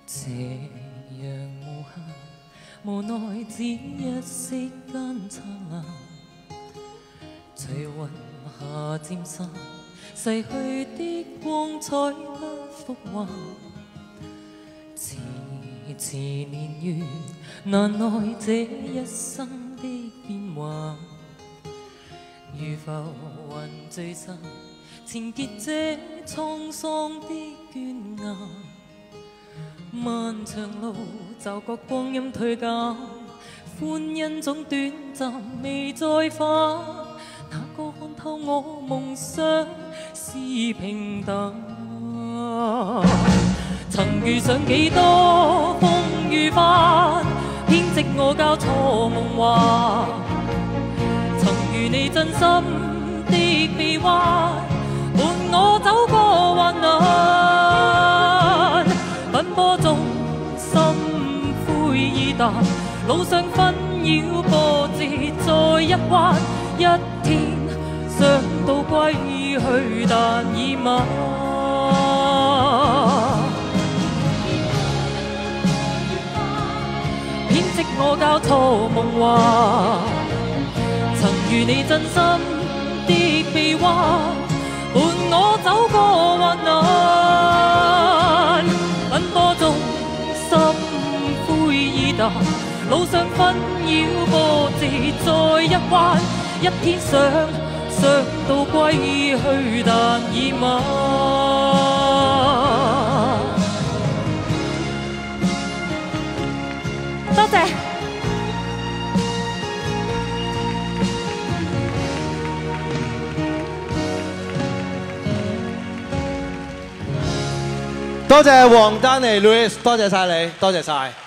斜陽無限，無奈只一息間燦爛。隨雲下漸散，逝去的光彩不復還。遲遲年月，難耐這一生的變幻。如浮雲聚散，纏結這滄桑的倦顏。漫長路，驟覺光陰退減，歡欣總短暫，未再返。哪個看透我夢想是平淡？曾遇上幾多風雨翻，編織我交錯夢幻。曾如你真心的臂彎，伴我走過患難。奔波中心灰意淡，路上紛擾波折再一彎，一天想到歸去但已晚。編織我交錯夢幻，曾如你真心的臂彎，伴我走過患難。奔波中心灰意淡，路上紛擾波折再一彎，一天想到歸去但已晚。多謝。 多謝黃丹妮 Louis， 多謝晒你，多謝晒。